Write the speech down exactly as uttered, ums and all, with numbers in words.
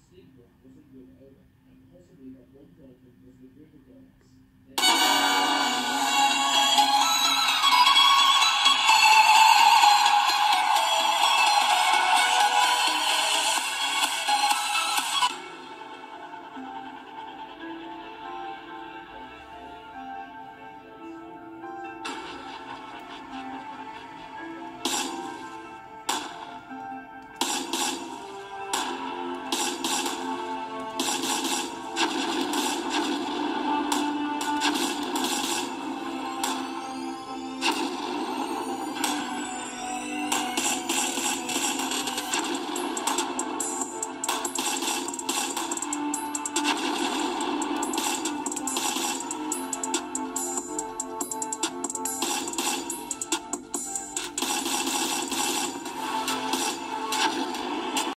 sequel wasn't good either, and possibly that one dolphin was regretting